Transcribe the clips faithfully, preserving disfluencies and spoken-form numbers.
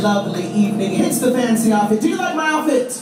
lovely evening. It's the fancy outfit. Do you like my outfit?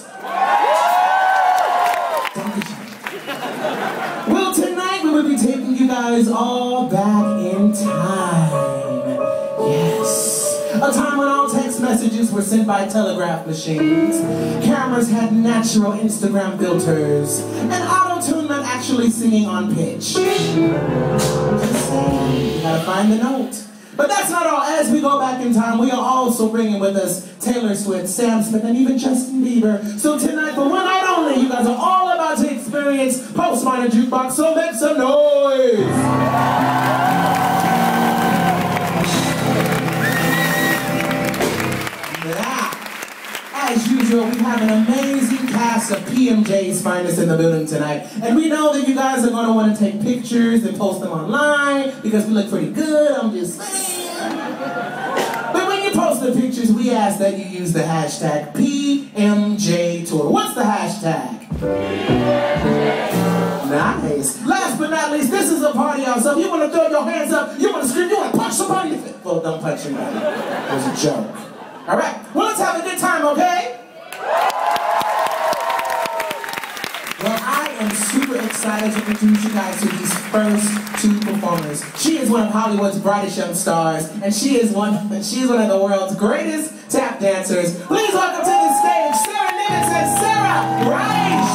Well, tonight we will be taking you guys all back in time. Yes. A time when all text messages were sent by telegraph machines, cameras had natural Instagram filters, and auto-tune meant actually singing on pitch. Just saying, you gotta find the note. But that's not all. As we go back in time, we are also bringing with us Taylor Swift, Sam Smith, and even Justin Bieber. So tonight, for one night only, you guys are all about to experience Post Malone Jukebox, so make some noise! As usual, we have an amazing cast of P M J's finest in the building tonight. And we know that you guys are going to want to take pictures and post them online because we look pretty good, I'm just saying. But when you post the pictures, we ask that you use the hashtag P M J Tour. What's the hashtag? Nice. Last but not least, this is a party out, so if you want to throw your hands up, you want to scream, you want to punch somebody, well, don't punch somebody. It was a joke. All right, well, let's have a good time, okay? Well, I am super excited to introduce you guys to these first two performers. She is one of Hollywood's brightest young stars, and she is one, she is one of the world's greatest tap dancers. Please welcome to the stage, Sarah Nimitz and Sarah Reich.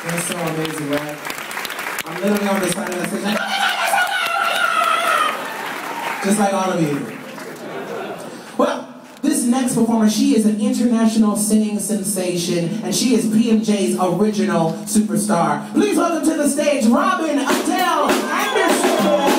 That's so amazing, right? I'm literally on the side of the stage like, just like all of you. Well, this next performer, she is an international singing sensation, and she is P M J's original superstar. Please welcome to the stage, Robin Adele Anderson.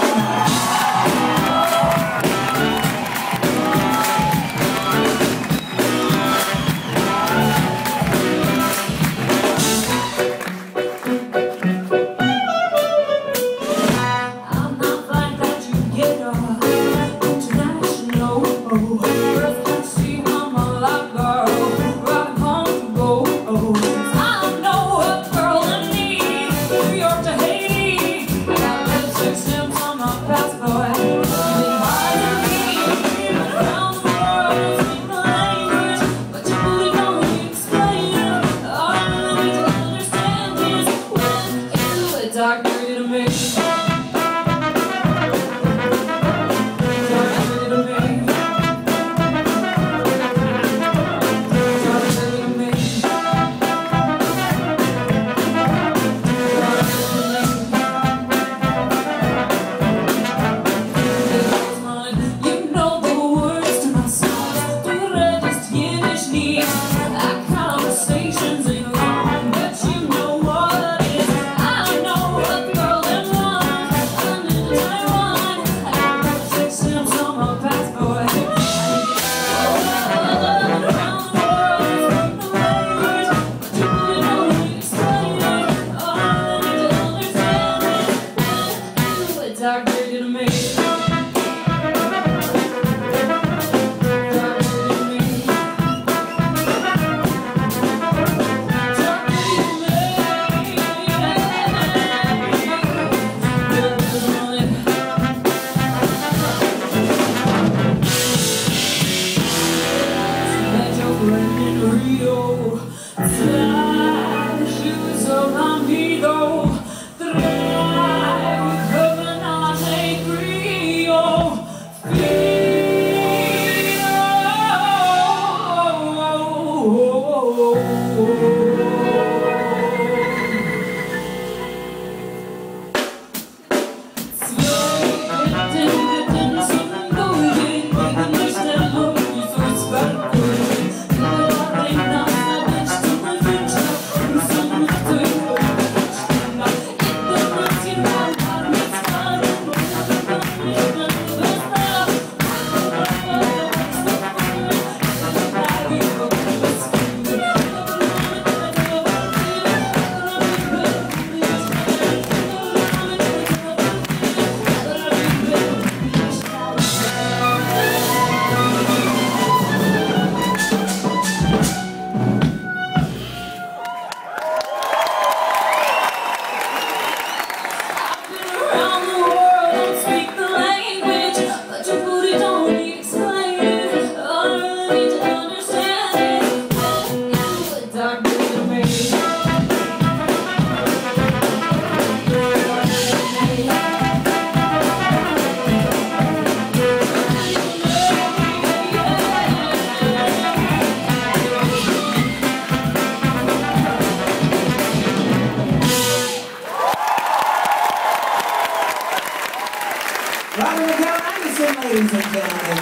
Robin Adele Anderson, ladies and gentlemen.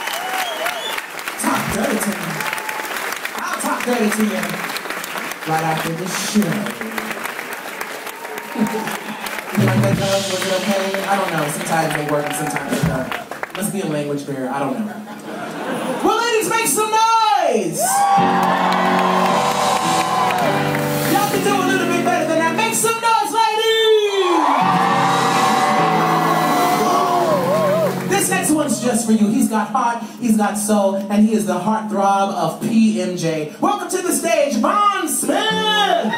Talk dirty to me. I'll talk dirty to you right after the show. You like that, Doug? Was it okay? I don't know. Sometimes they work and sometimes they don't. Must be a language barrier. I don't know. Well, ladies, make some noise! Y'all can do a little bit better than that. Make some noise, ladies! This next one's just for you. He's got heart, he's got soul, and he is the heartthrob of P M J. Welcome to the stage, Von Smith!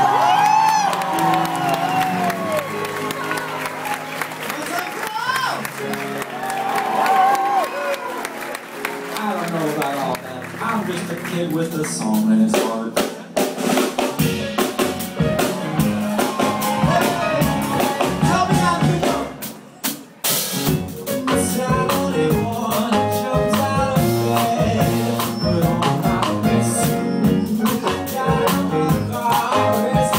I'm just a kid with a song in his heart. Tell me how you know. I'm only one that jumps out of bed. Put on my best suit. Got on my car, it's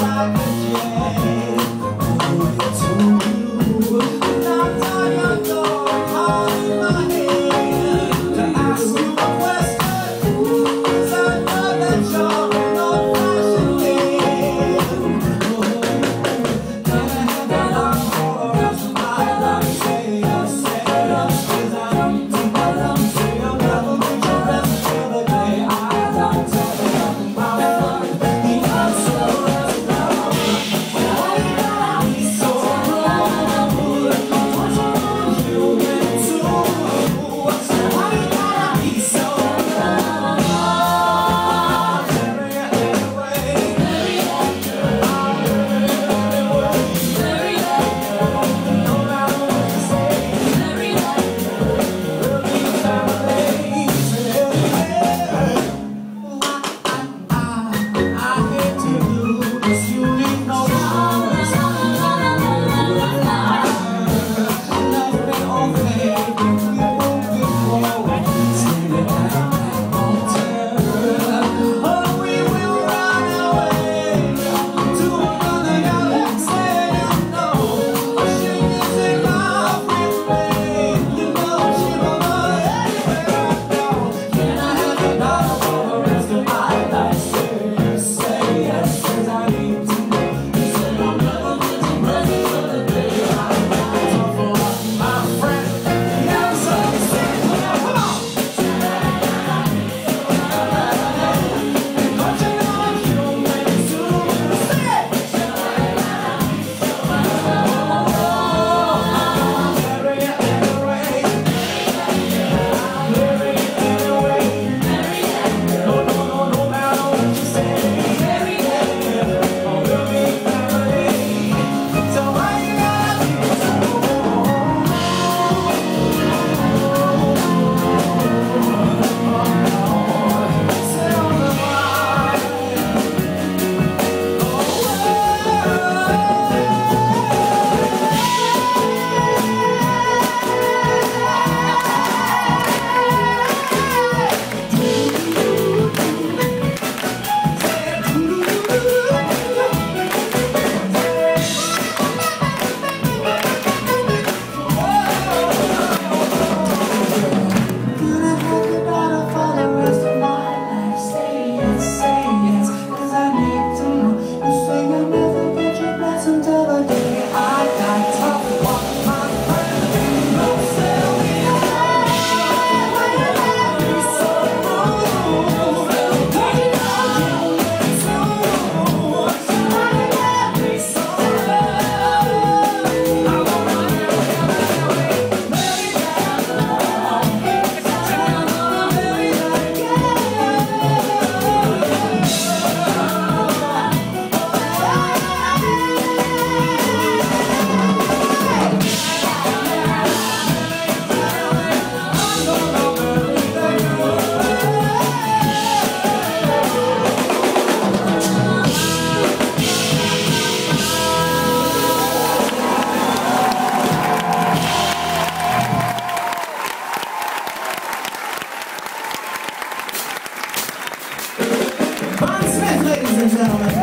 ladies and gentlemen.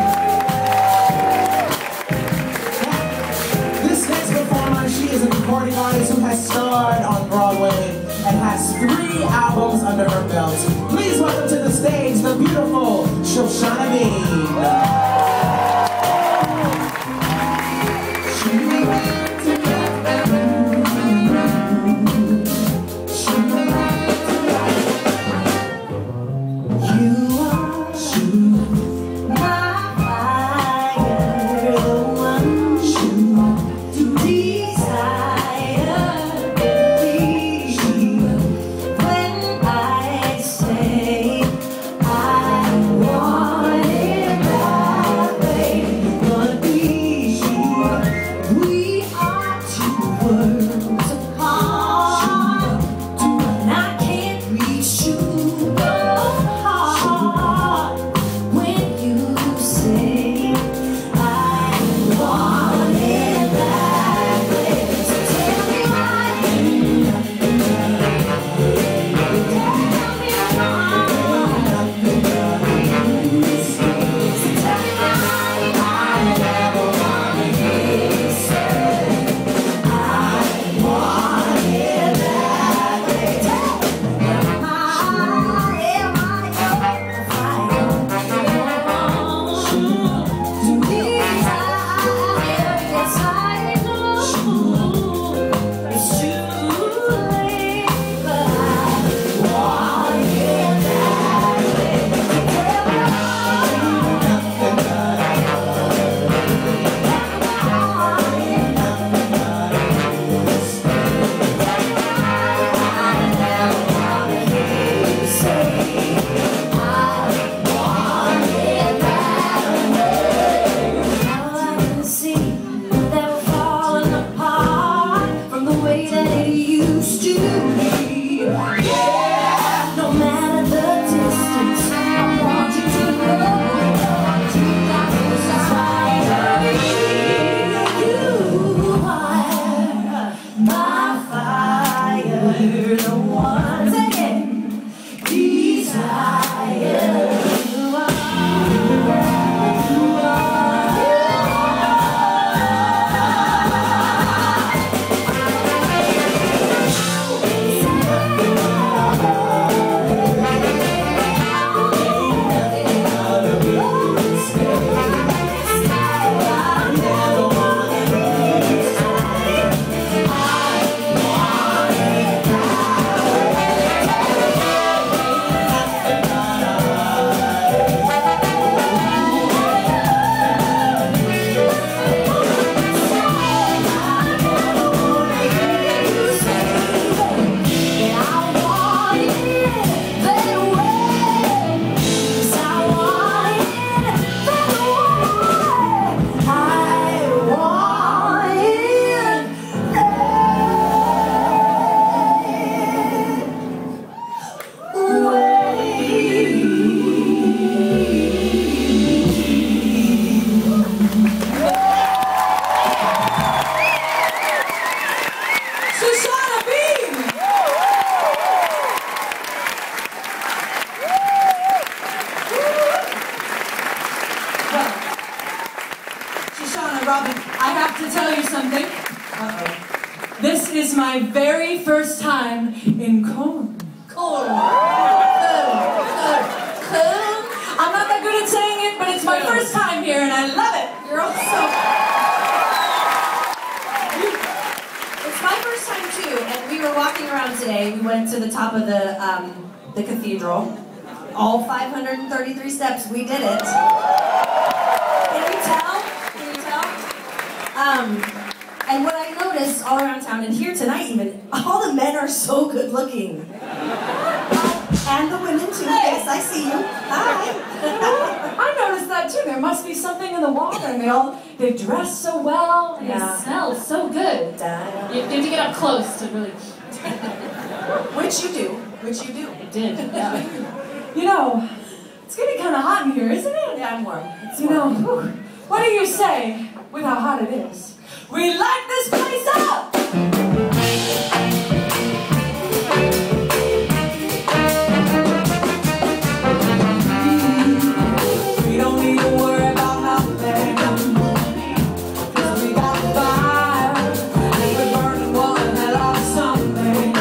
This next performer, she is a recording artist who has starred on Broadway and has three albums under her belt. Please welcome to the stage the beautiful Shoshana Bean. I want it back. Now, Robin, I have to tell you something. Uh-oh. This is my very first time in Cologne. Cologne. I'm not that good at saying it, but it's my first time here, and I love it. You're all so... It's my first time, too, and we were walking around today. We went to the top of the, um, the cathedral. All five hundred thirty-three steps, we did it. Can you tell? Can you tell? Um, and what I noticed all around town, and here tonight even, all the men are so good looking. And the women too. Hey. Yes, I see you. Hi. I noticed that too. There must be something in the water, and they all, they dress so well, and Yeah. they smell so good. Da- You, you have to get up close to really... Which you do. Which you do. I did, yeah. You know, it's getting kind of hot in here, isn't it? Yeah, I'm warm. It's You warm. know, whew, what do you say with how hot it is? We light this place up! We don't need to worry about nothing, 'cause we got fire, and we're burning one hell of something.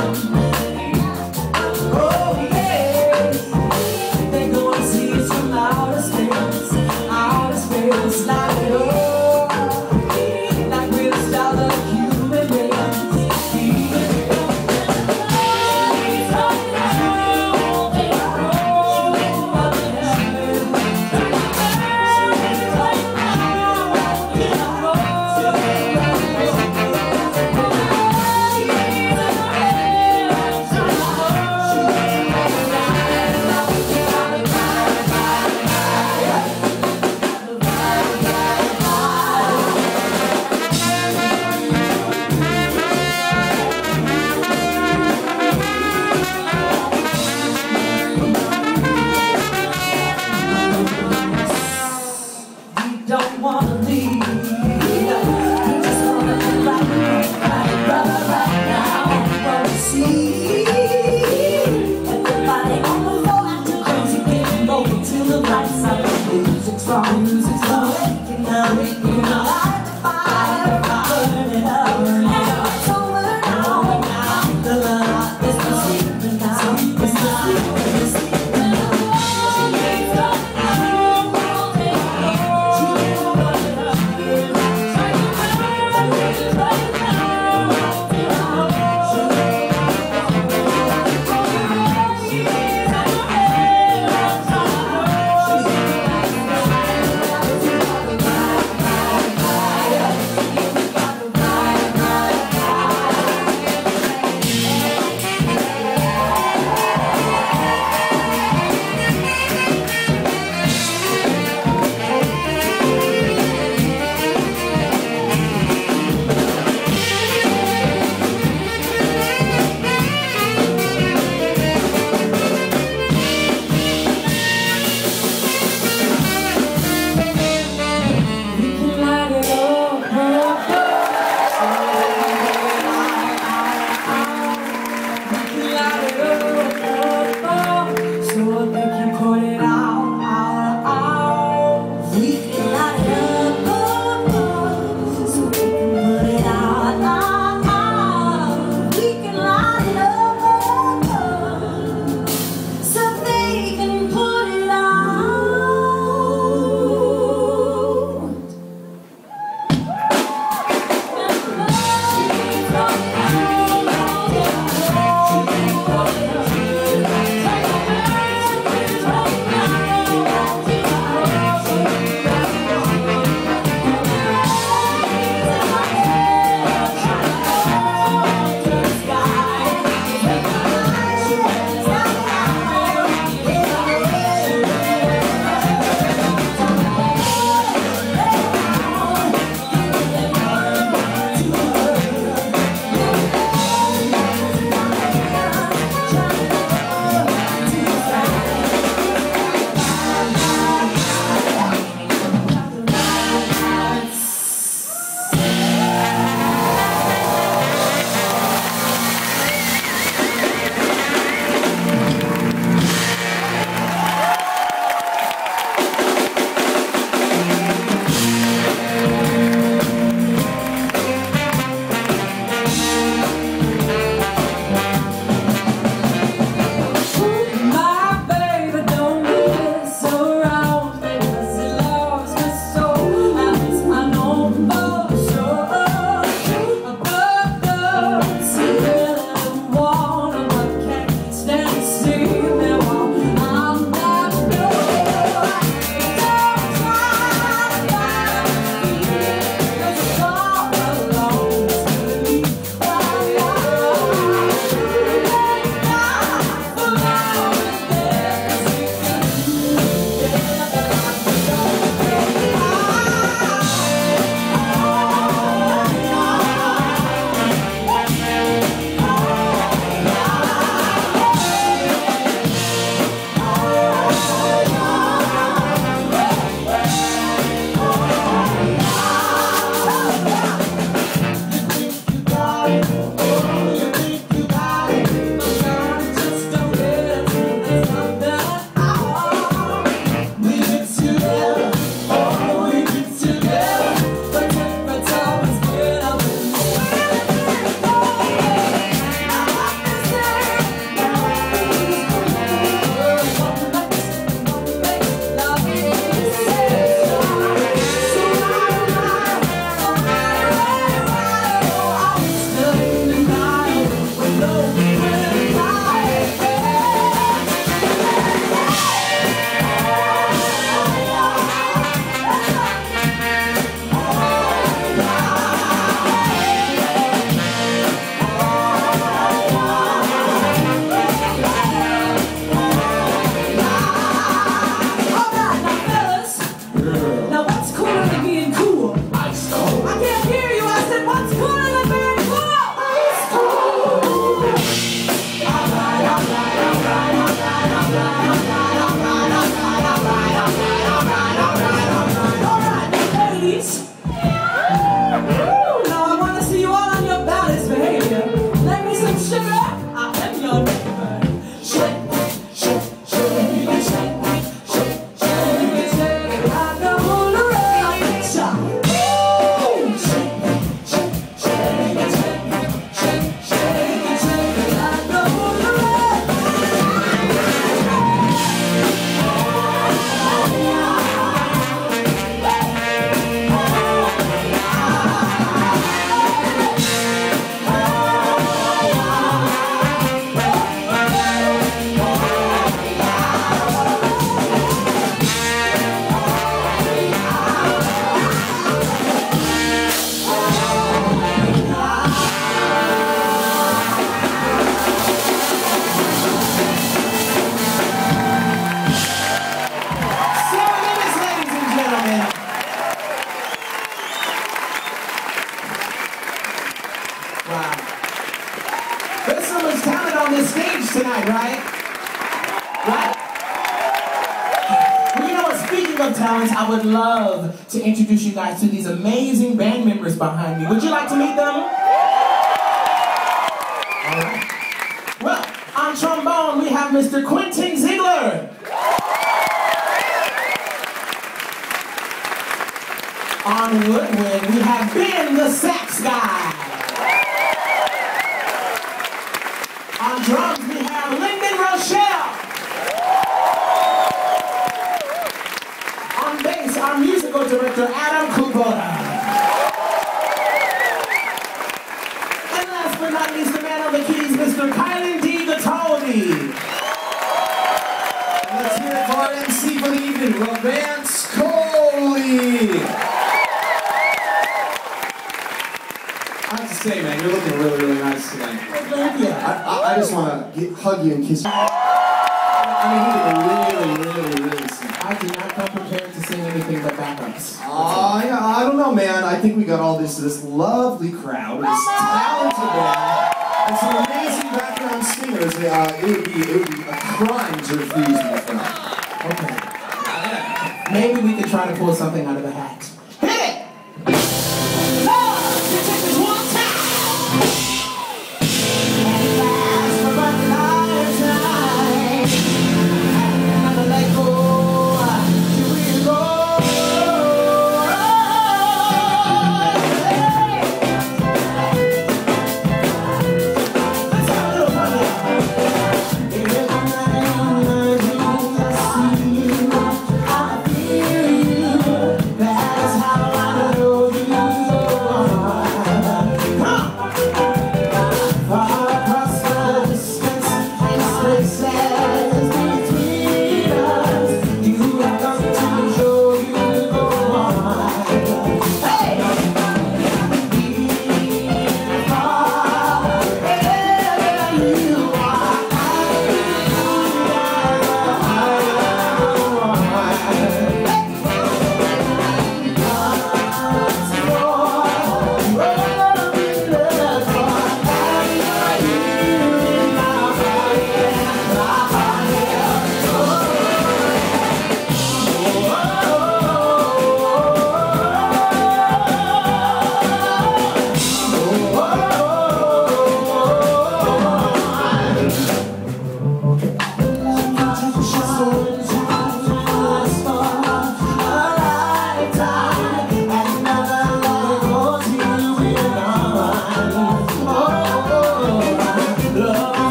Oh yes, they're gonna see us from outer space, outer space, like oh, like we're the stars of the human race, human race. Don't wanna leave. We just wanna be right, right, right, right now. Wanna see everybody on the floor acting crazy, getting low till the lights out. Music's wrong, music's wrong. Waking up, waking up, light the fire, burn it up, burn it up. It's over now, now. The light is the sleeping now, it's the sleeping, it's sleeping now. Wow. There's so much talent on this stage tonight, right? Right? Well, you know what? Speaking of talents, I would love to introduce you guys to these amazing band members behind me. Would you like to meet them? All right. Well, on trombone, we have Mister Quentin Ziegler. On woodwind, we have Ben the sax guy. On drums, we have Lyndon Rochelle. On bass, our musical director, Adam Kubota. And last but not least, the man on the keys, Mister Kylan D. Gattoldi. Let's hear it for our M C for the evening, Lance Coley. I have to say, man, you're looking really, really nice tonight. Well, thank you. I, I, I just want to hug you and kiss you. I mean, you look really, really, really sweet. I did not come prepared to sing anything but backups. Uh, yeah, I don't know, man. I think we got all this this lovely crowd, this talented band, and some amazing background singers. Uh, it would be it would be a crime to refuse them if not. Okay. Maybe we could try to pull something out of the hat. Hit it! That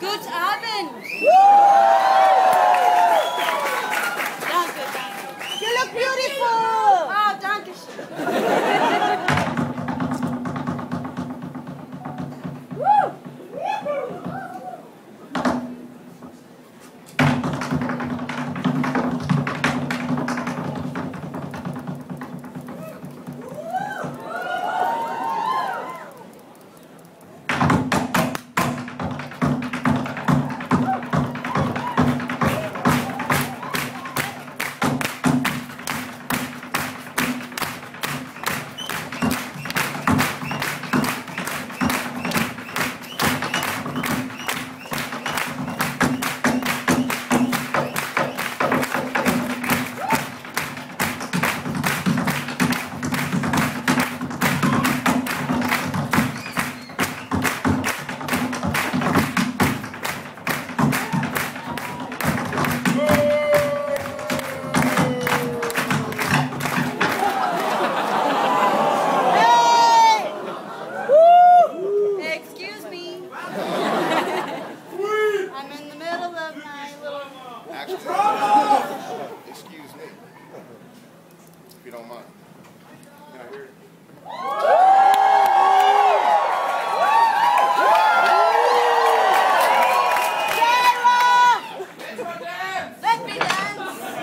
Good Abend. Danke, danke. You look beautiful. Oh, danke schön. Excuse me, if you don't mind. Can I hear it? Let me dance!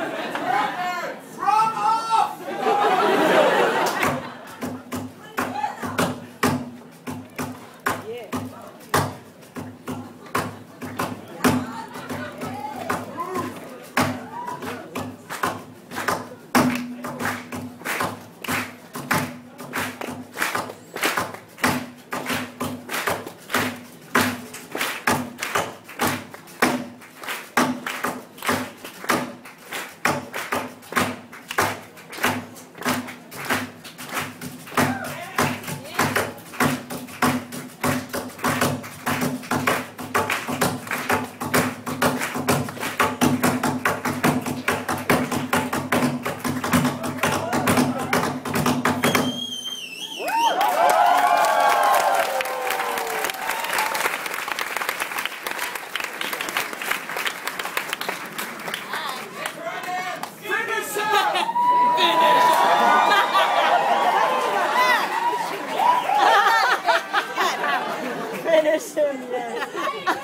Finish him, yes.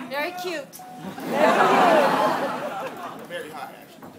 Very cute. Very high, actually.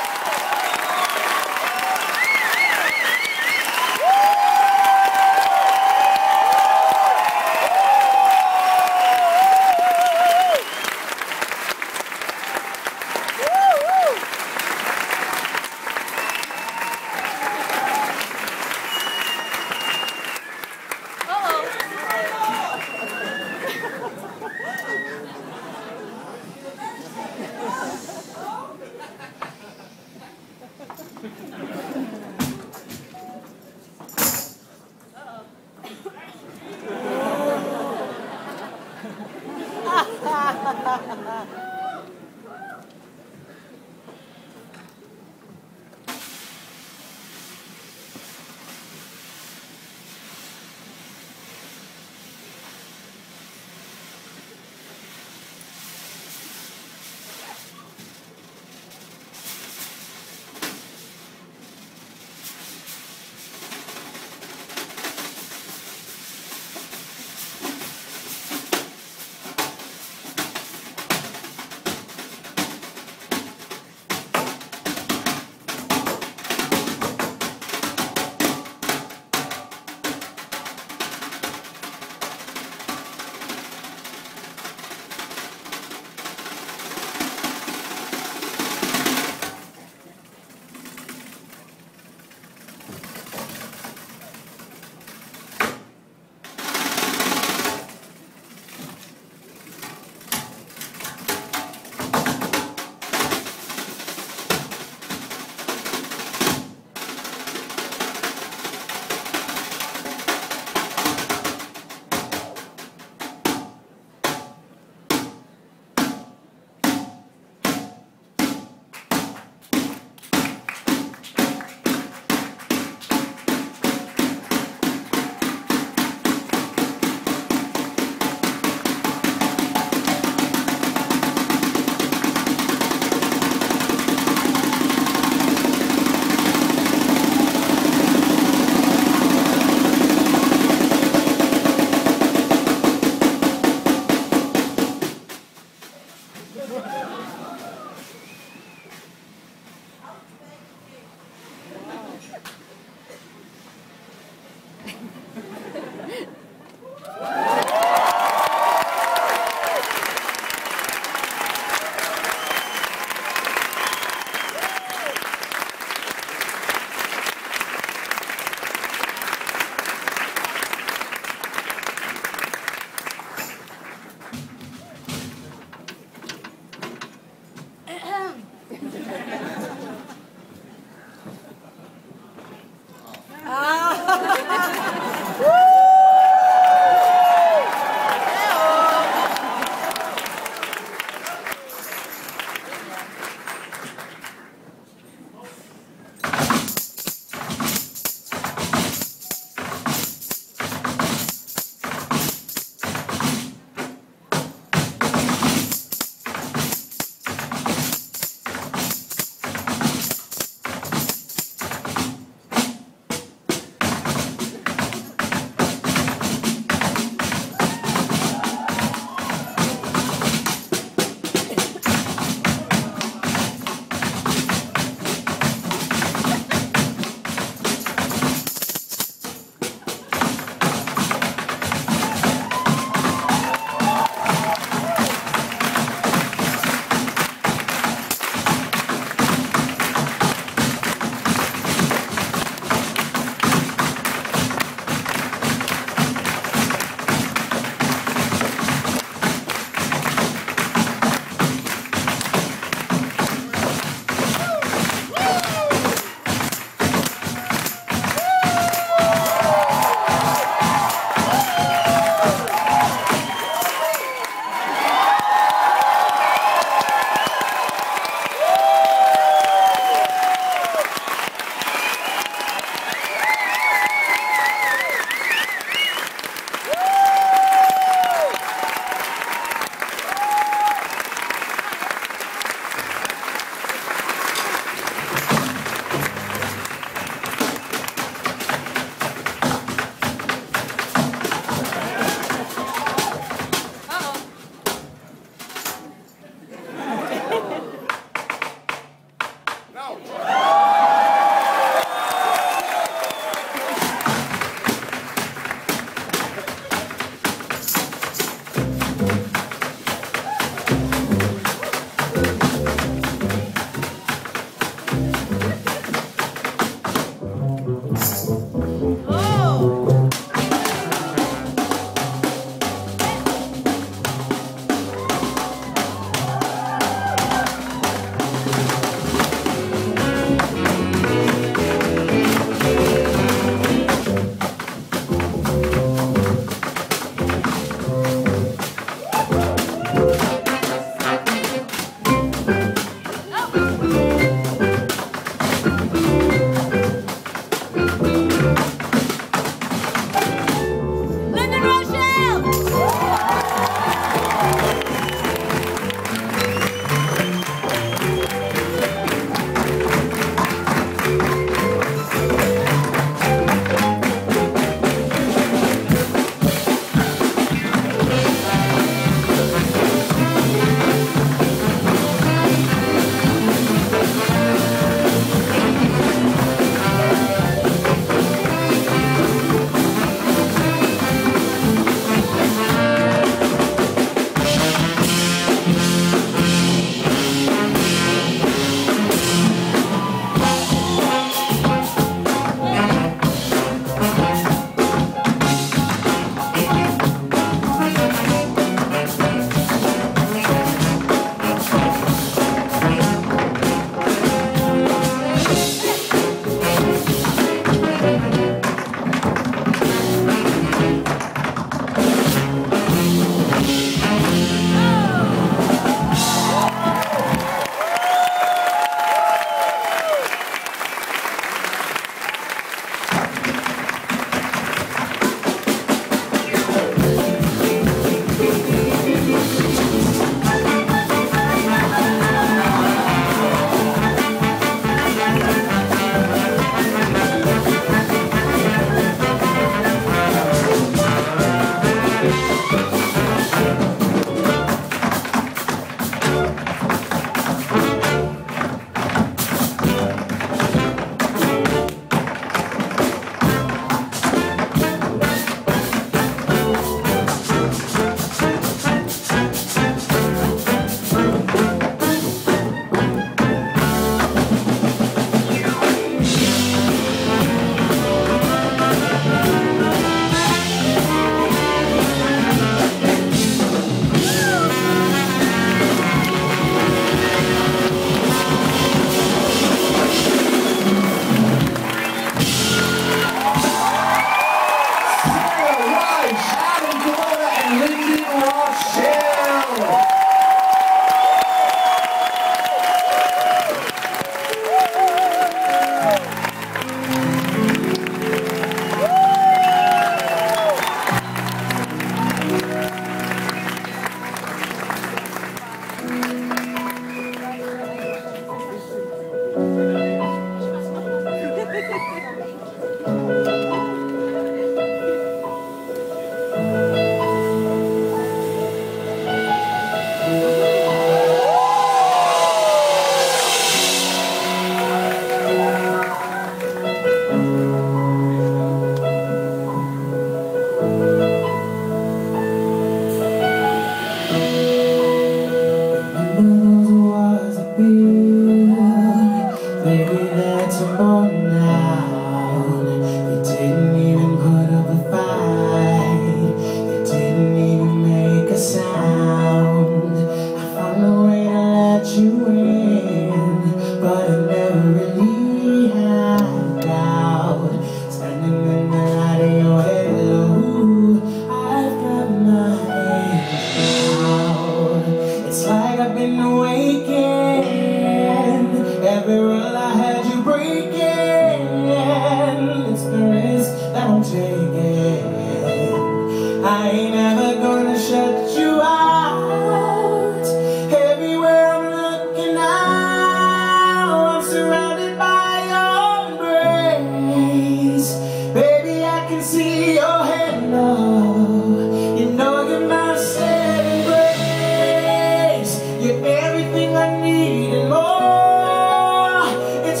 You're everything I need and more. It's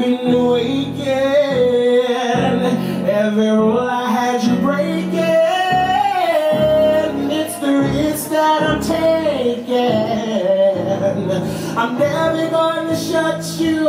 been waking. Every rule I had you breaking. It's the risk that I'm taking. I'm never going to shut you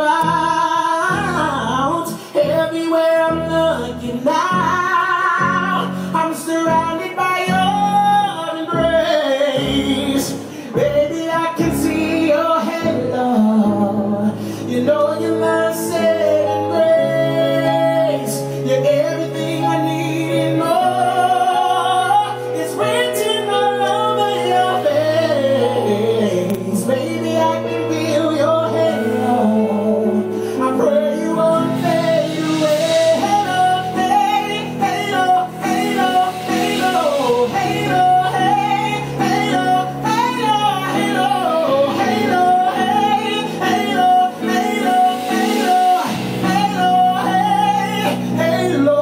out. Everywhere I'm looking now, I'm surrounded by your embrace. Baby, I can see your halo. You know you're my saving grace. You're everything I need and more. It's written all over your face. Baby, I can feel your halo. I pray you won't fade away. Halo, hey, halo, halo, halo, halo, hey, halo, halo, halo, halo, hey, halo, halo, halo, halo, hey, halo.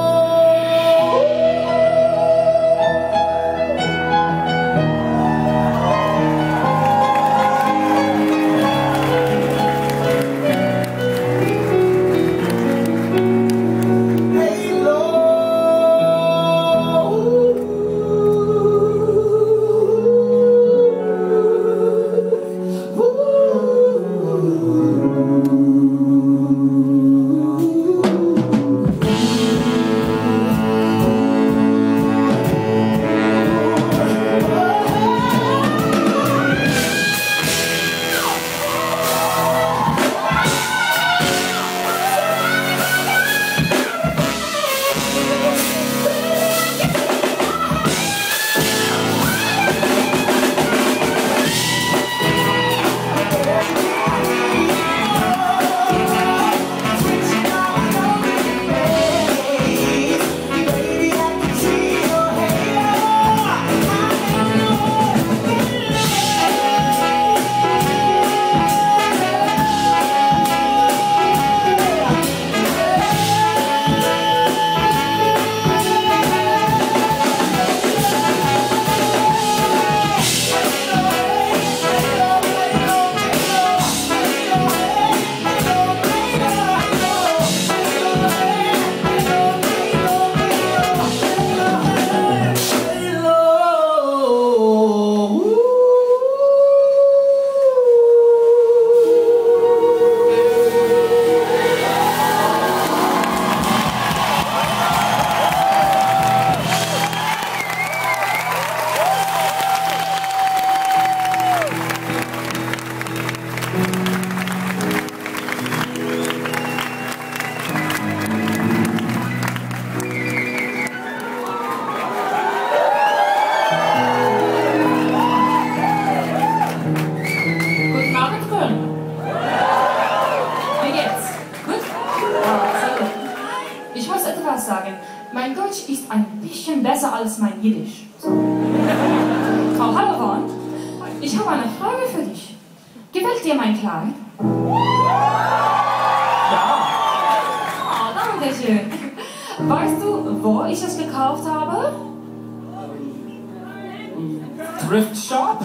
Guten Abend, Köln. Wie geht's? Gut? Sehr gut. Ich muss etwas sagen. Mein Deutsch ist ein bisschen besser als mein Jiddisch. Frau Hallerhorn, ich habe eine Frage für dich. Gefällt dir mein Kleid? Ja, Oh, danke schön. Weißt du, wo ich es gekauft habe? Thrift Shop?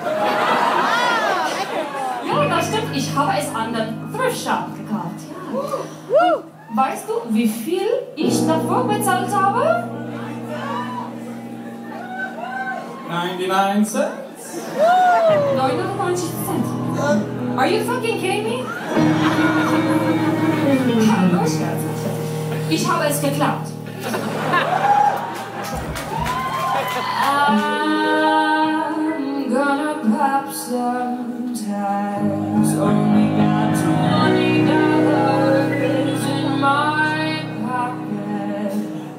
Ja, das stimmt. Ich habe es an dem Thrift Shop gekauft. Ja. Und weißt du, wie viel ich davor bezahlt habe? neunundneunzig Cent? neunundneunzig Cent. Are you fucking kidding me? Hallo, Schatz. Ich habe es geklaut. I'm gonna pop some tags. Only got twenty dollars in my pocket.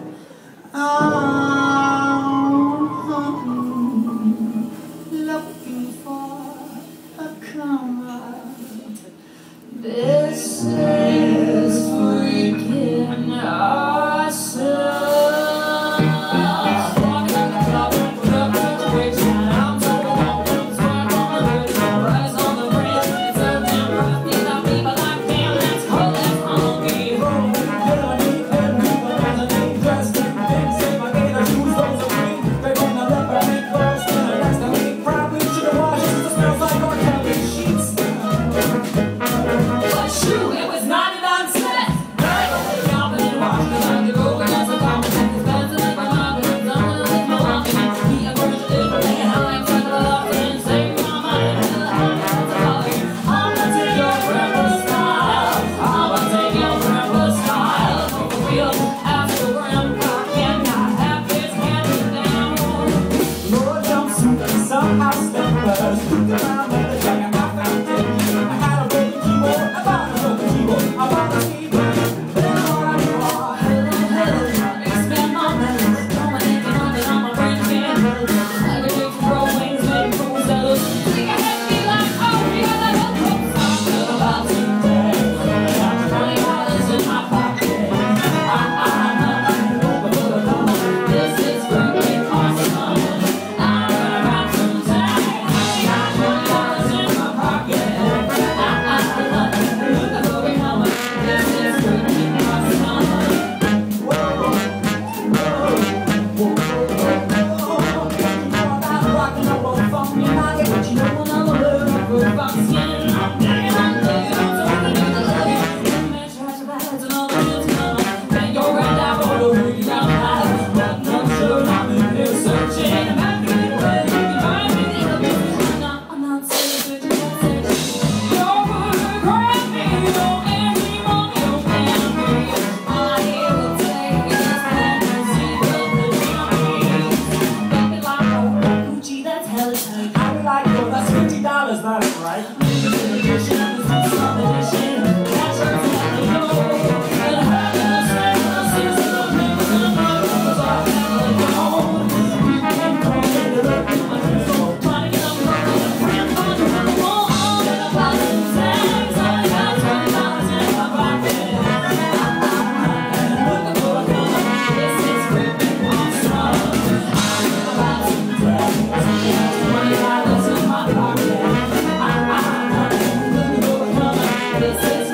I'm looking for a come up. This is freaking awesome. But true, it was not.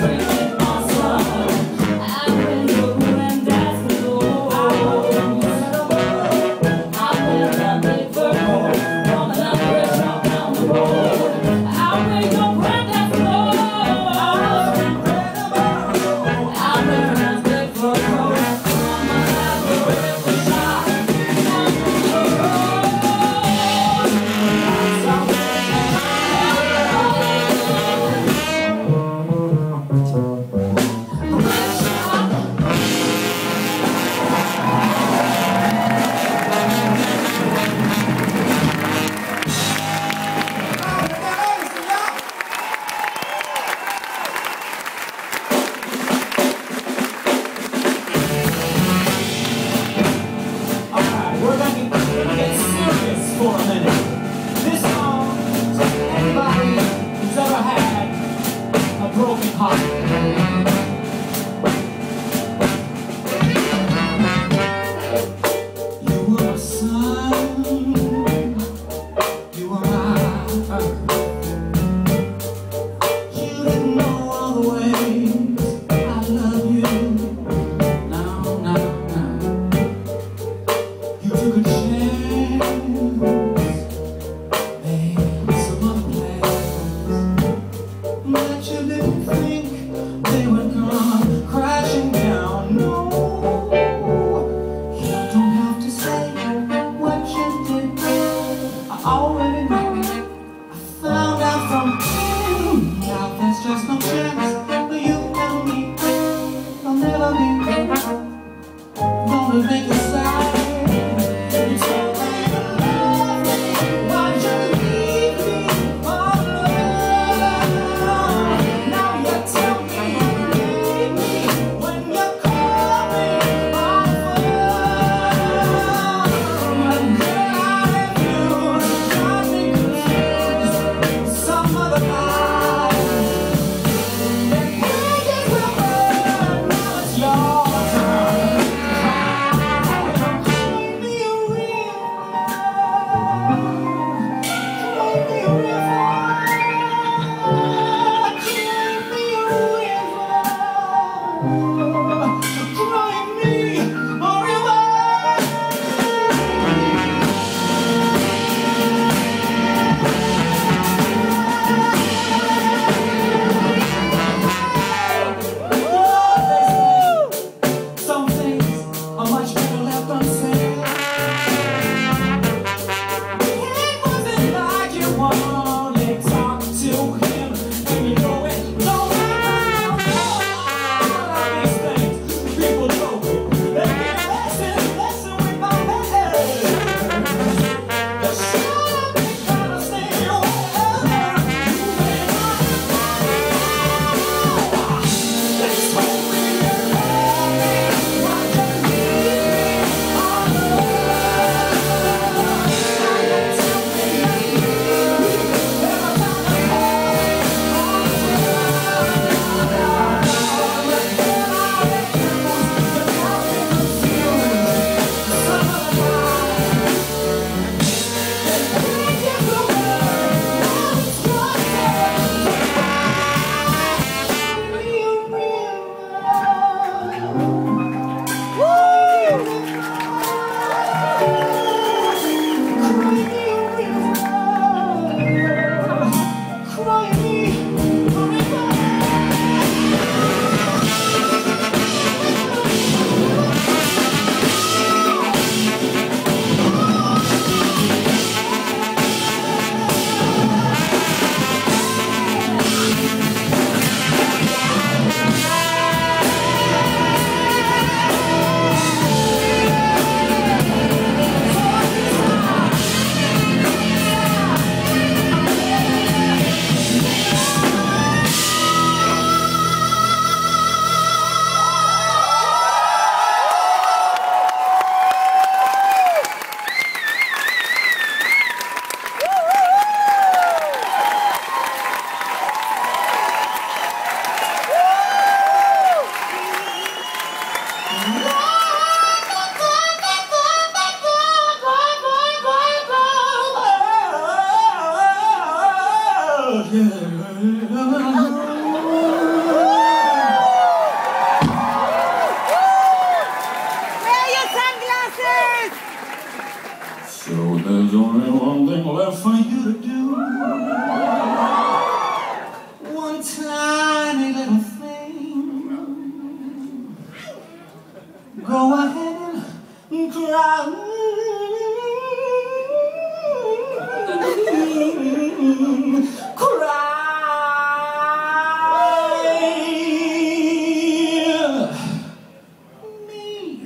Just no chance for you. go ahead and cry. Cry. Me.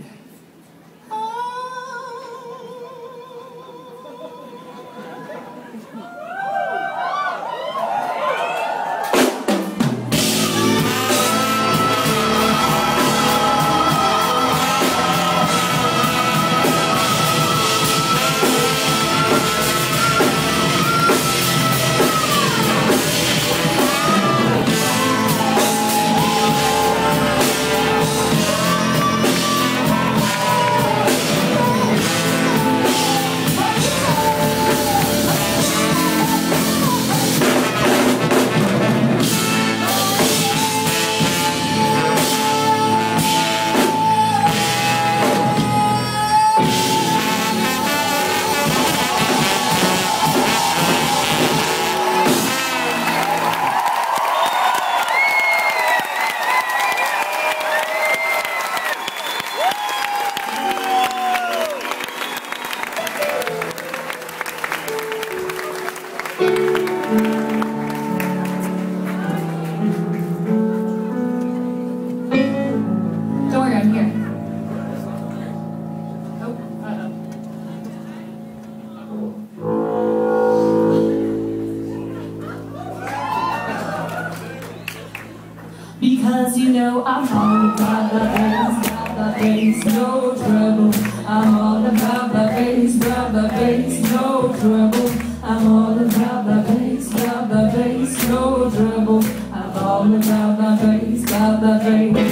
Because you know I'm all about the bass, about the bass, no trouble. I'm all about the bass, about the bass, no trouble. I'm all about the bass, about the bass, no trouble. I'm all about the bass, about the bass.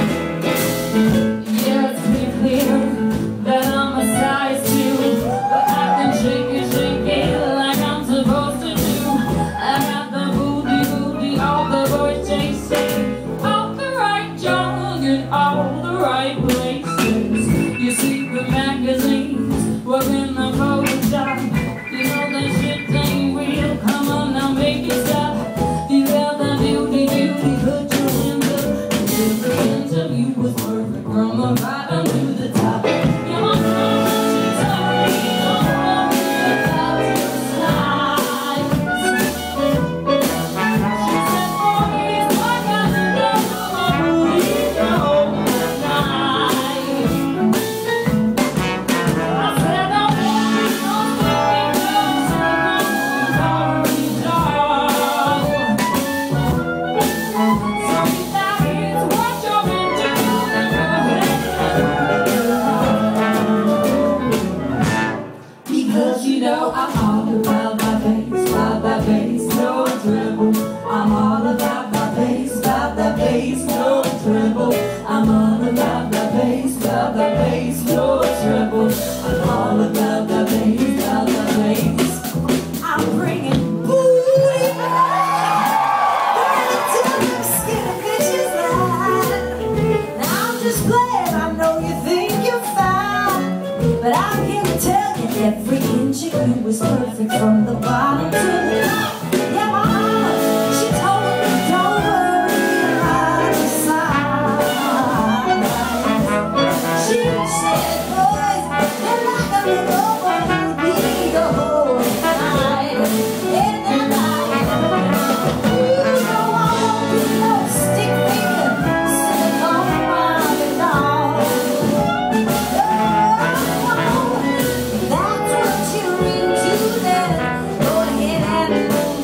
Yeah, it's pretty clear that I'm a size two, but I can shake it, shake it like I'm supposed to do. I got the booty, booty, all the boys chasing. All the right places. You see the magazines, work in the Photoshop. You know that shit ain't real. Come on now, make it stop. You got the beauty, beauty, put your hands up. Until the interview was perfect from the bottom to the top. You must know what you're talking about your size. She said, boys, why can't you know my booty go? Because you know I'm all about my bass, about that bass, no trouble. I'm all about the bass, about the bass, no trouble. I'm all about the bass, about the bass, no trouble. I'm all about the bass, about the bass. I'm bringing booty back. We're gonna tell them skinny bitches that. Now I'm just glad I know you think you're fine, but I'm here to tell you every inch of you was perfect from the bottom to the top. Yeah, my mama, she told me don't worry about your size. She said, boys, they're like a little one who'd be the whole night. In the night, you know I won't be no stick figure, silicone Barbie doll. That's what you're into then. Go ahead and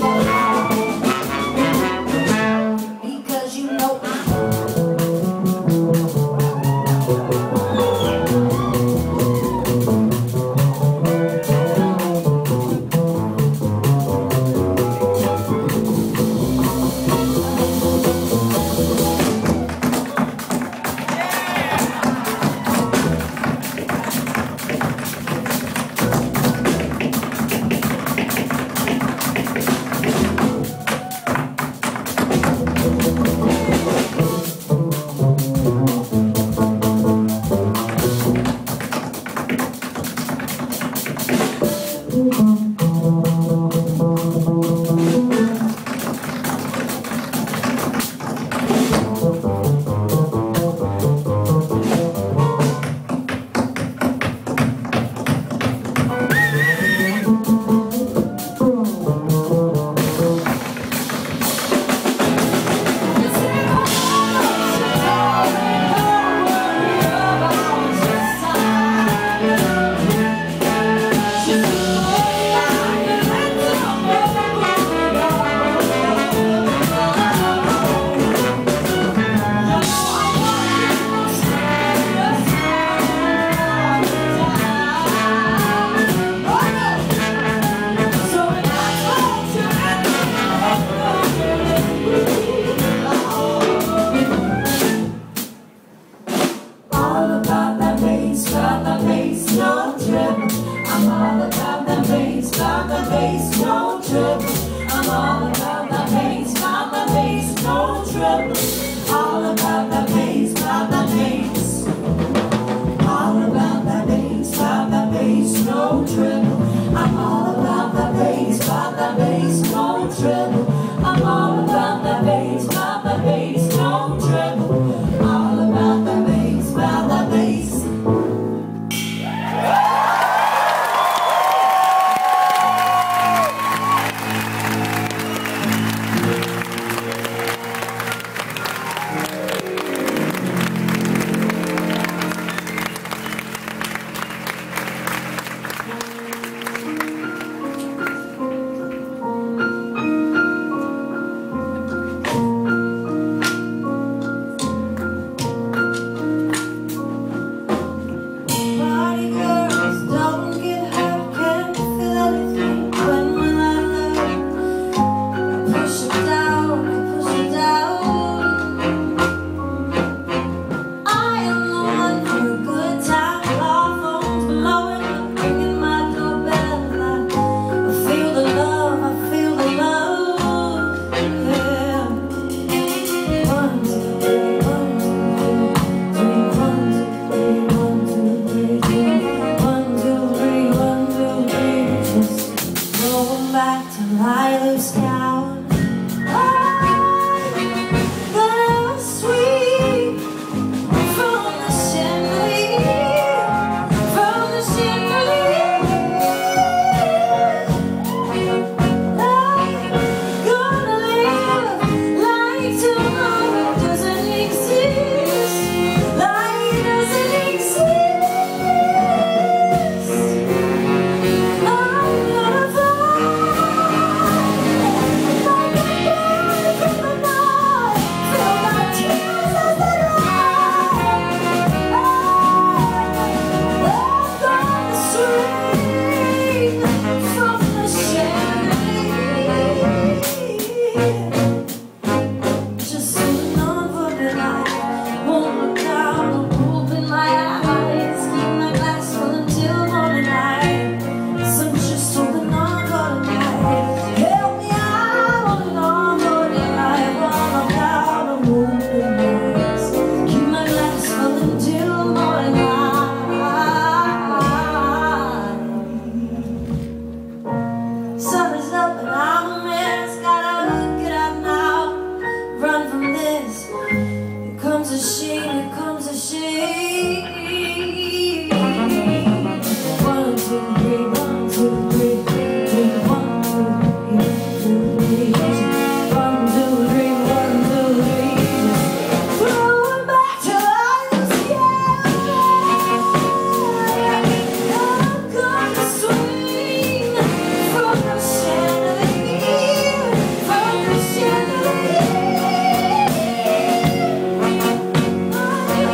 no trouble. All about that bass, about that bass. Oh,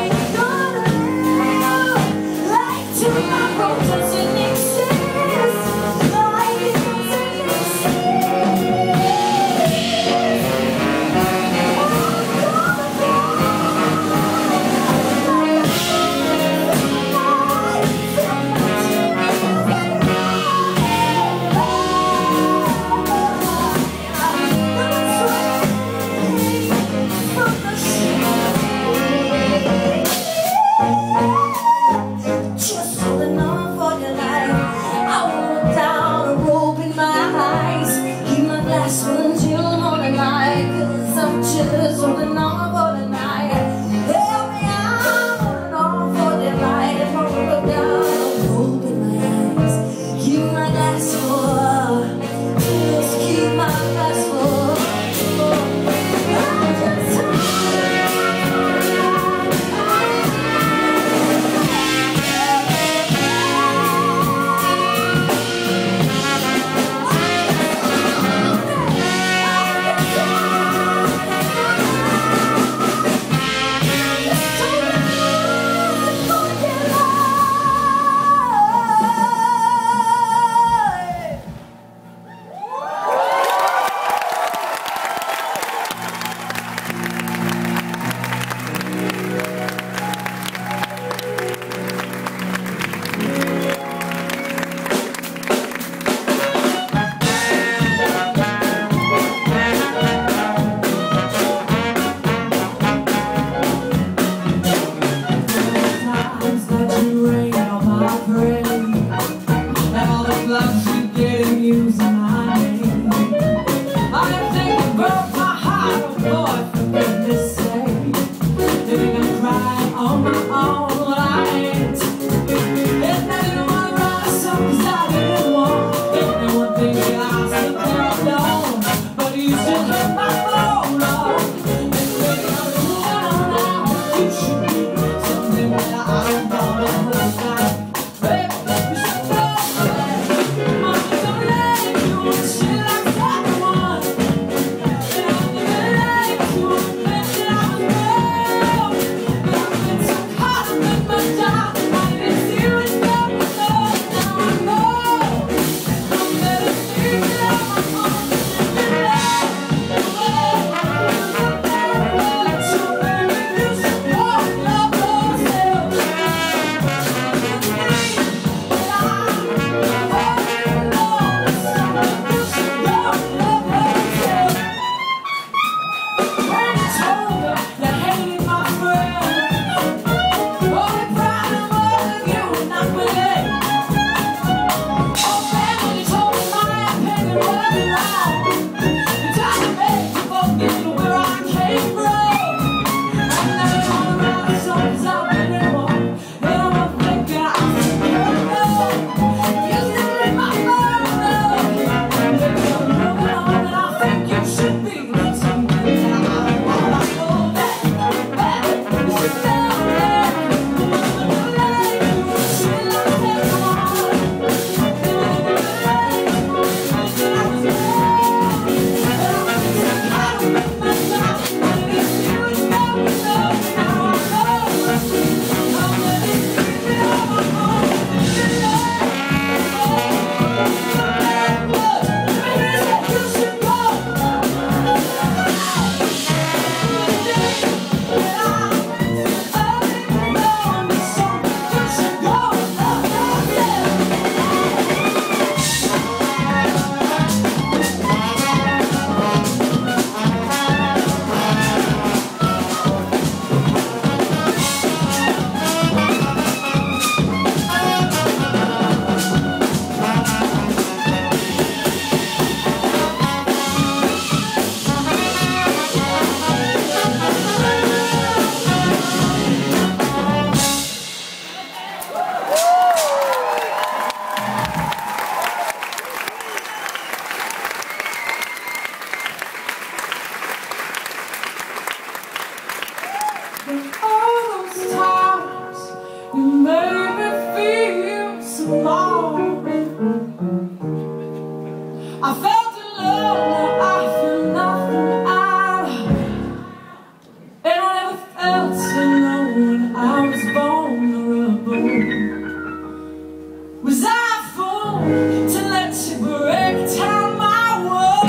felt alone, I was vulnerable. Was I a fool to let you break down my world?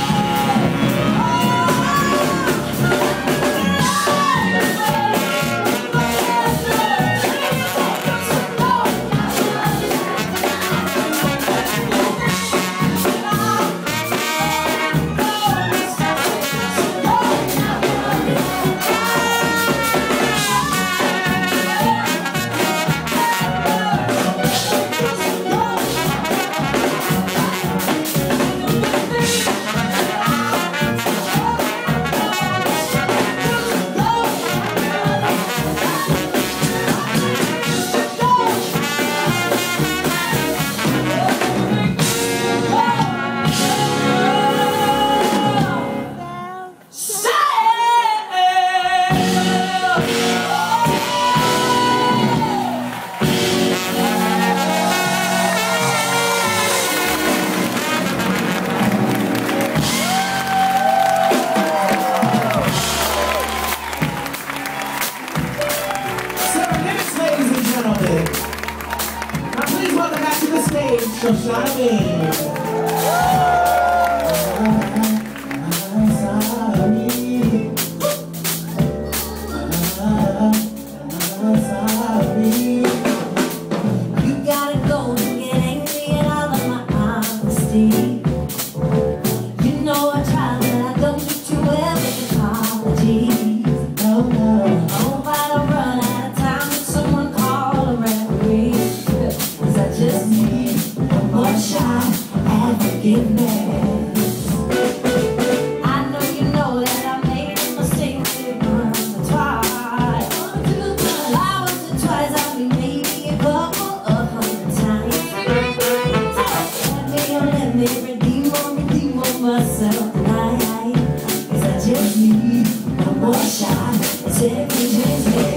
Shoshana Bean. You gotta go and get angry at all of my honesty. You know I try, but I don't do too well with apologies. Oh no. Hope I don't run out of time when someone call a referee. Cause I just need one shot at forgiveness. I know you know that I made a mistake once or twice. I was it twice, I mean maybe a couple of hundred times. Let me, oh, let me redeem or redeem on myself tonight. Cause I just need one more shot at taking his head.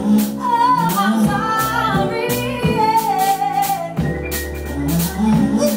Oh,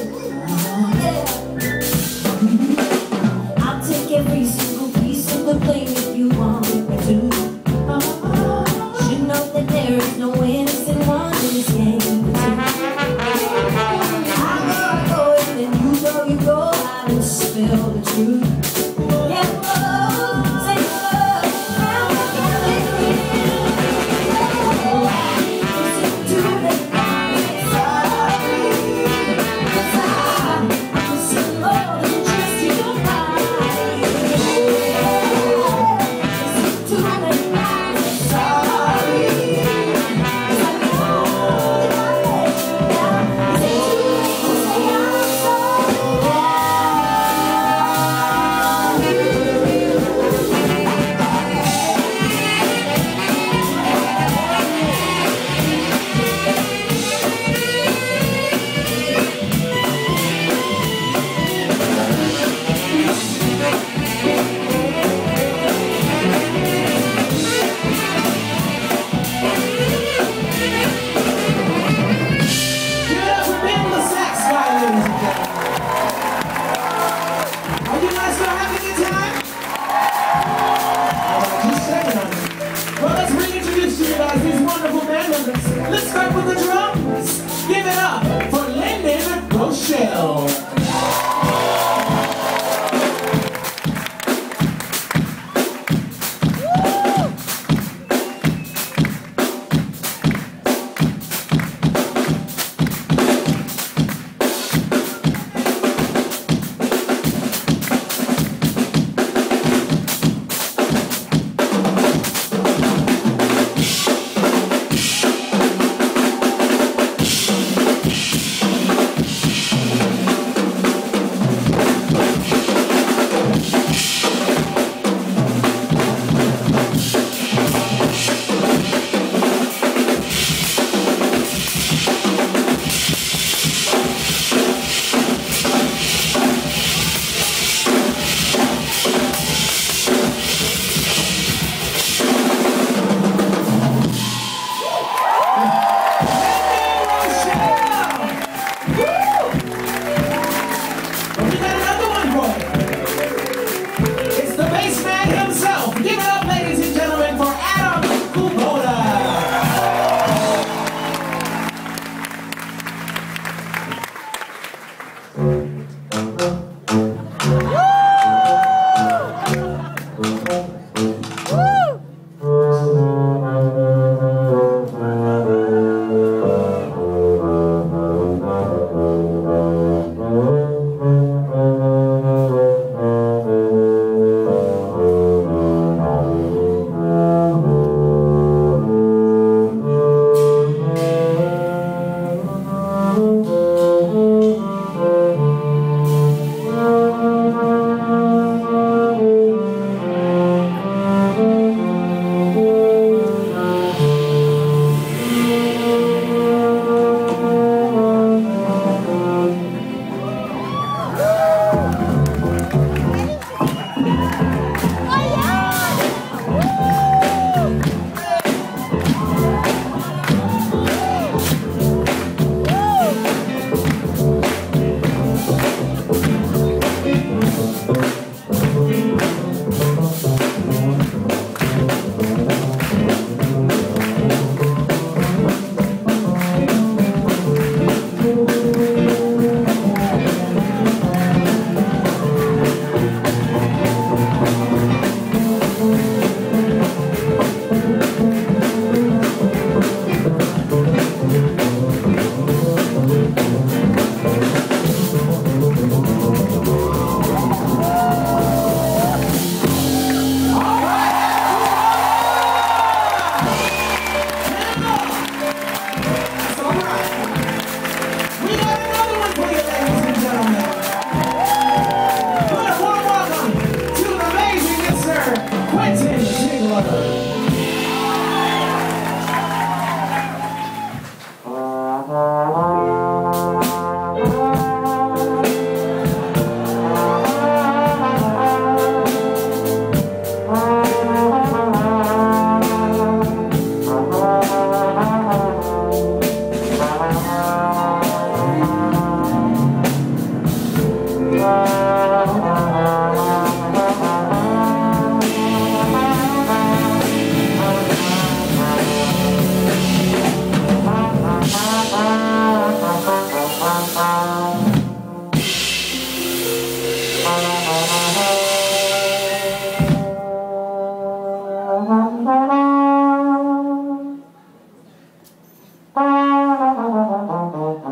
Thank you.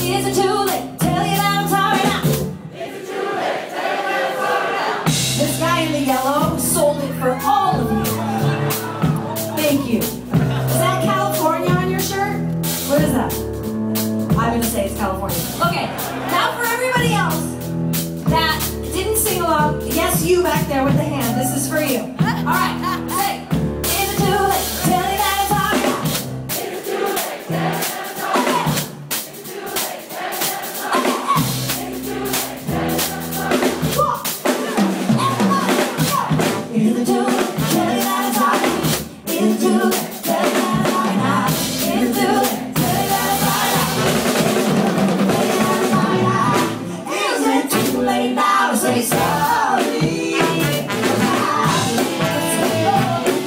Is it too late? Tell you that I'm sorry now. Is it too late? Tell you that I'm sorry now. This guy in the yellow sold it for all of you. Thank you. Is that California on your shirt? What is that? I'm gonna say it's California. Okay, now for everybody else that didn't sing along, yes, you back there with the hand, this is for you. All right, say, is it too late? Tell you that I'm sorry now. Is it too late? Tell you that I'm sorry now. Is it too late? Tell you that I'm sorry now. Is it too late? Tell you that I'm sorry now. Is it too late? Tell you that I'm sorry. Is it too late? Tell you that I'm sorry now. Is it too late? Tell you that I'm sorry now. Is it too late now to say sorry?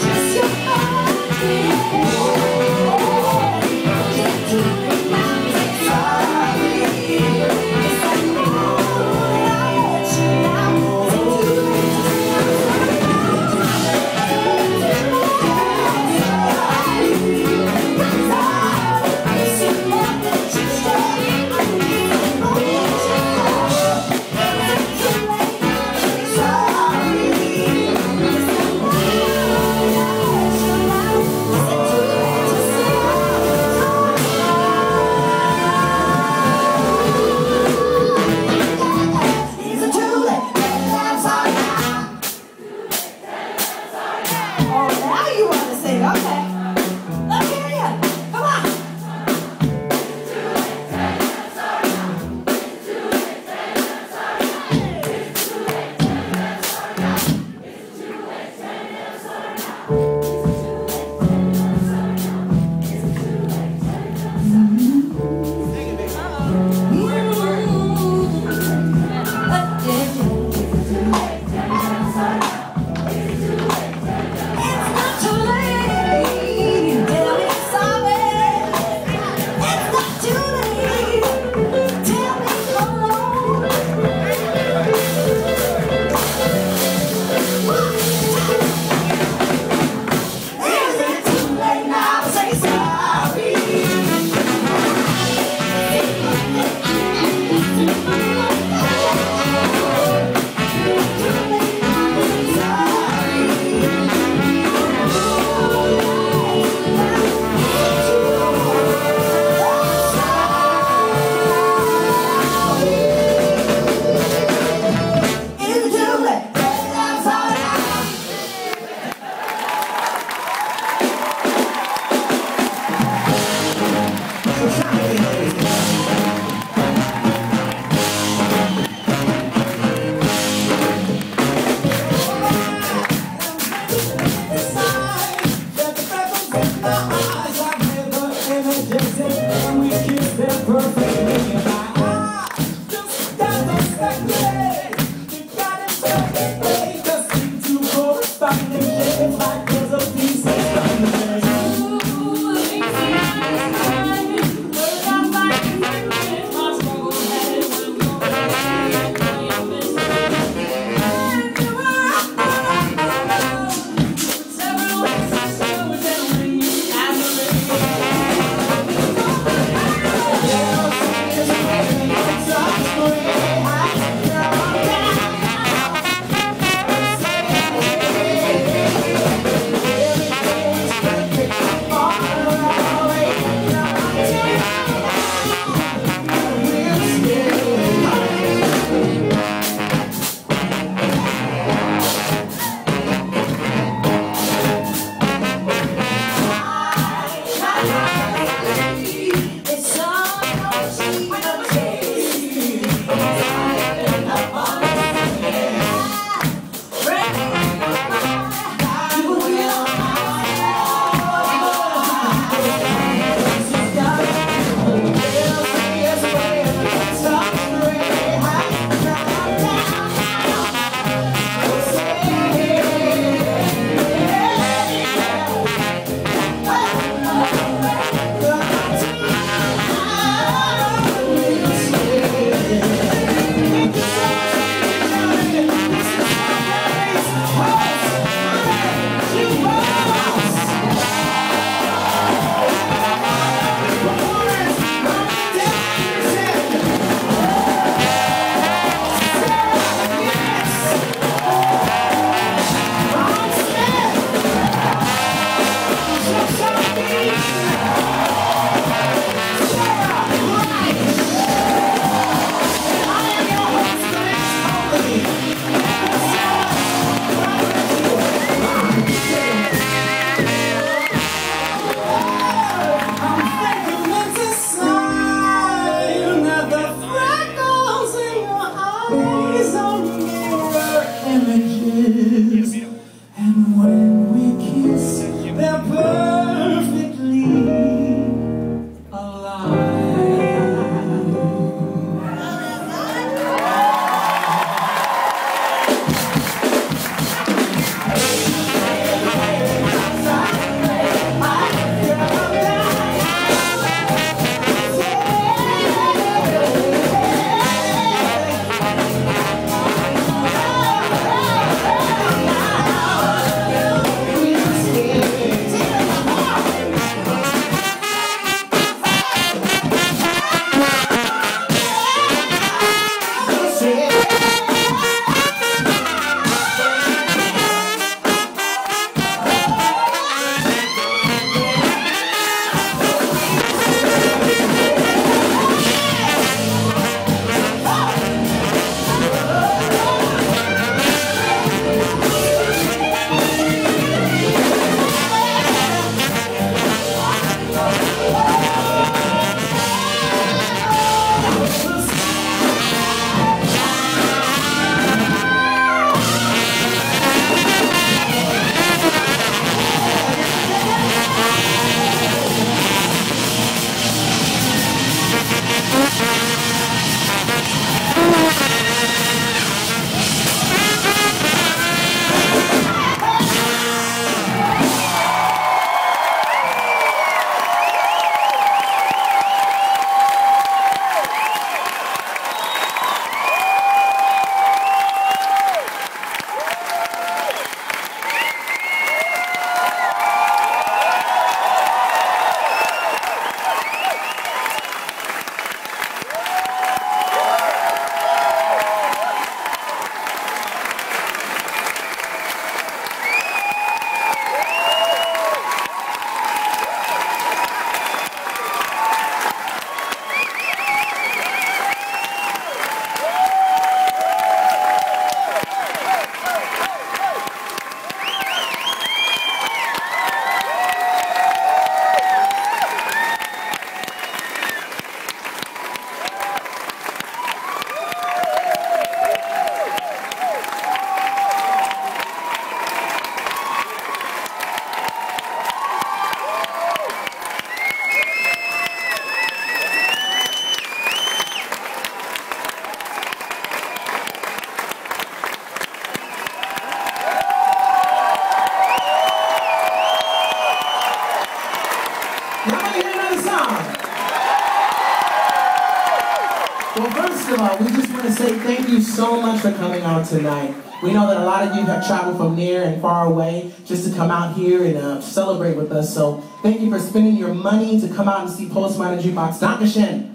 Well, first of all, we just want to say thank you so much for coming out tonight. We know that a lot of you have traveled from near and far away just to come out here and uh, celebrate with us. So thank you for spending your money to come out and see Postmodern Jukebox. Dankeschön.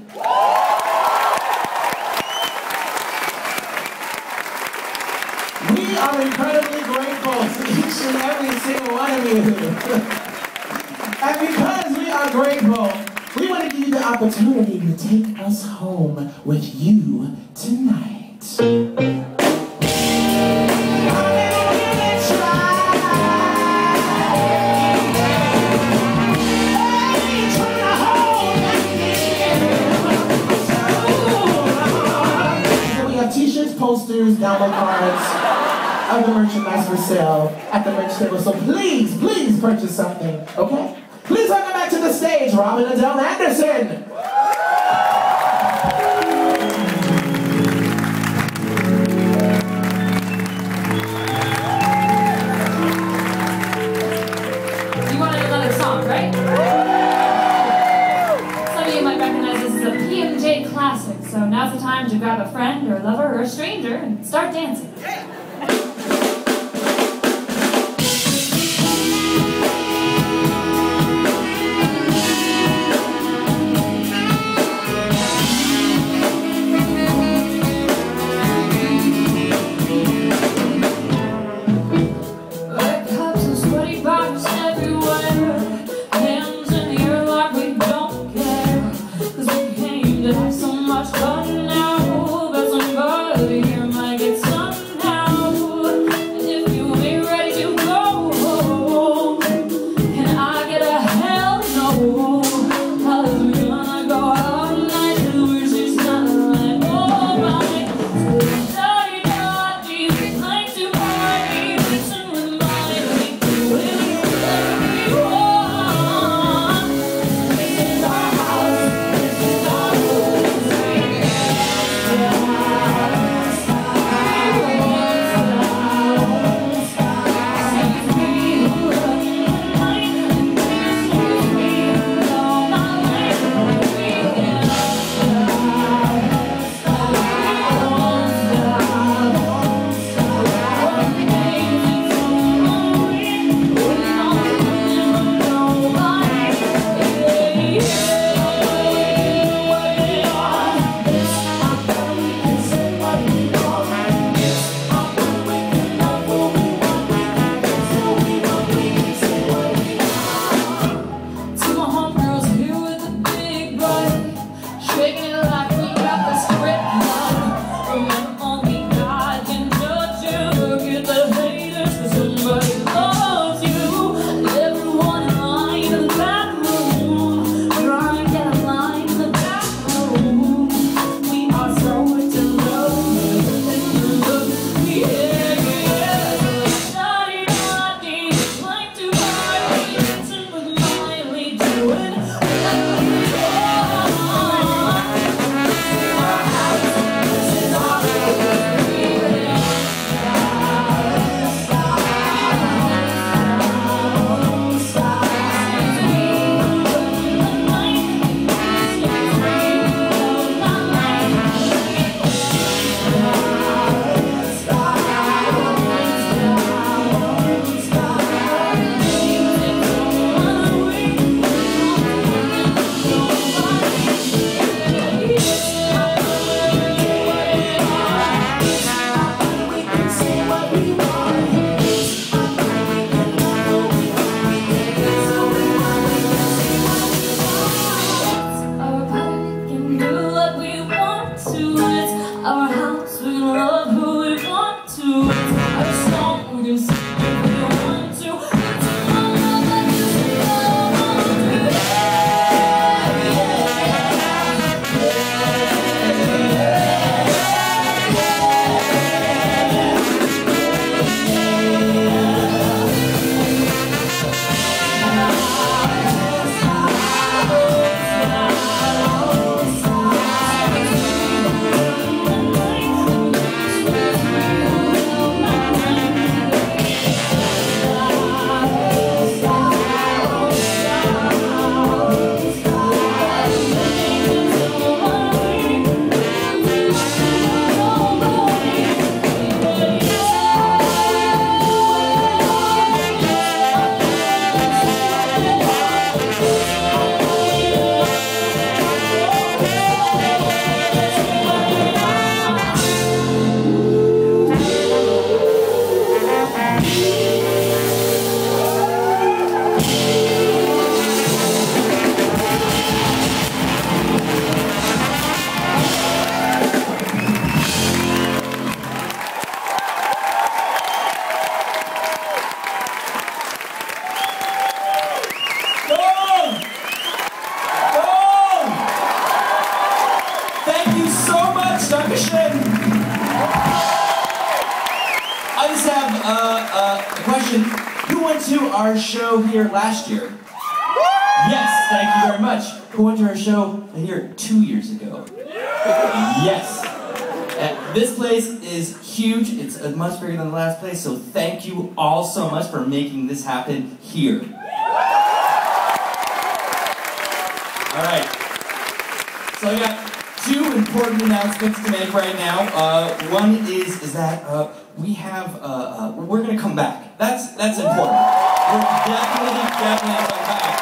We are incredibly grateful to each and every single one of you. And because we are grateful, we want to give you the opportunity to take us home with you tonight. Posters, download cards, other merchandise for sale at the merch table. So please, please purchase something, okay? Please welcome back to the stage, Robin Adele Anderson. You wanted another song, right? Some of you might recognize this as a P M J classic. So now's the time to grab a friend or a lover or a stranger and start dancing. much, Dankeschön. I just have uh, uh, a question. Who went to our show here last year? Yes, thank you very much. Who went to our show here two years ago? Yes. Uh, this place is huge. It's uh, much bigger than the last place, so thank you all so much for making this happen here. Alright. So I got two important announcements to make right now. Uh, one is is that uh, we have, uh, uh, we're going to come back. That's, that's important. We're definitely, definitely come back.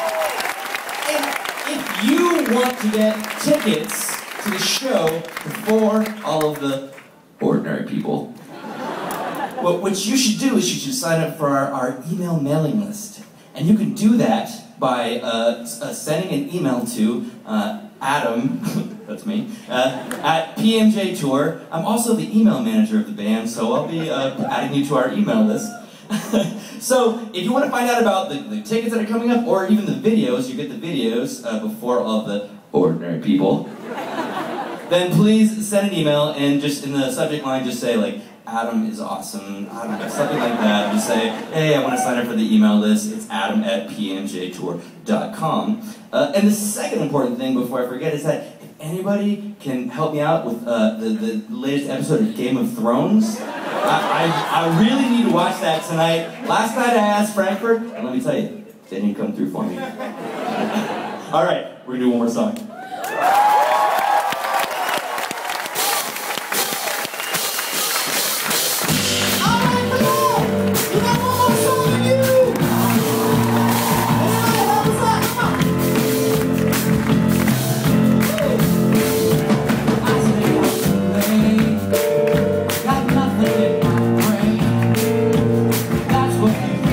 If you want to get tickets to the show before all of the ordinary people, what, what you should do is you should sign up for our, our email mailing list. And you can do that by uh, uh, sending an email to uh, Adam, that's me, uh, at P M J Tour. I'm also the email manager of the band, so I'll be uh, adding you to our email list. So, if you want to find out about the, the tickets that are coming up, or even the videos, you get the videos uh, before all the ordinary people, then please send an email and just in the subject line just say like, Adam is awesome, Adam, something like that. Just say, hey, I want to sign up for the email list. It's adam at p m j tour dot com. Uh, and the second important thing before I forget is that if anybody can help me out with uh, the, the latest episode of Game of Thrones, I, I, I really need to watch that tonight. Last night I asked Frankfurt, and let me tell you, they didn't come through for me. All right, we're gonna do one more song.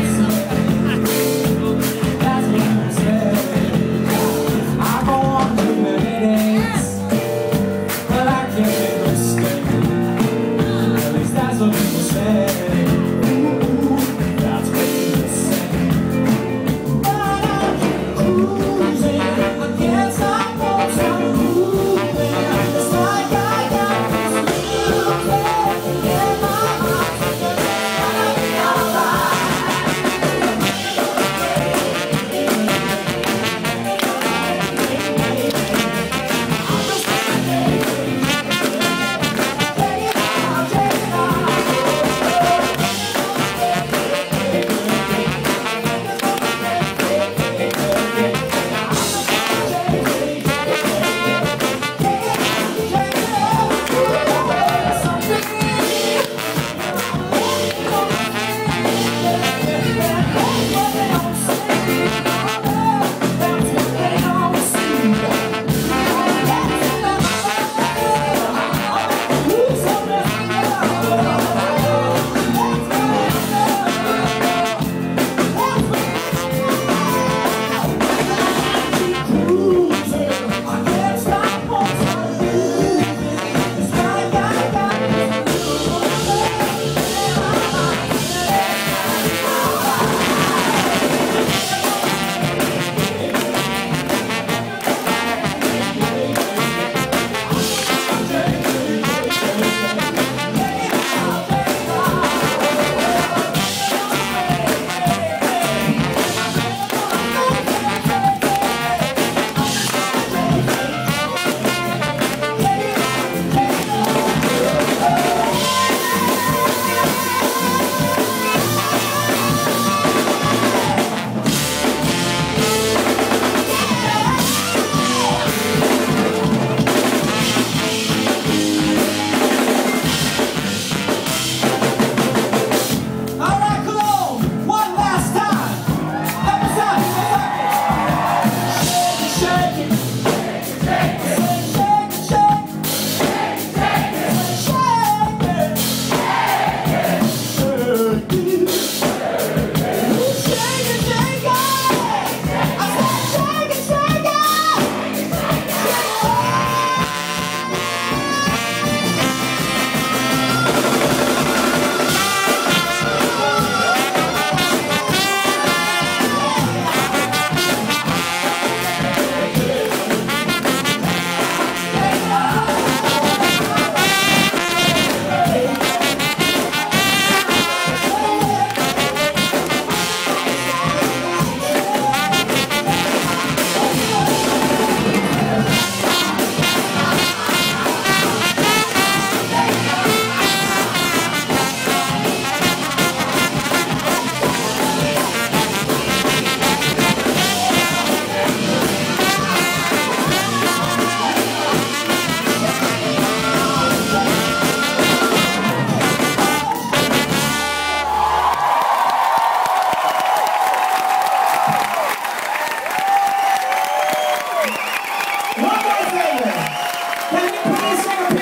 I go on to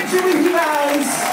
Jimmy, you guys.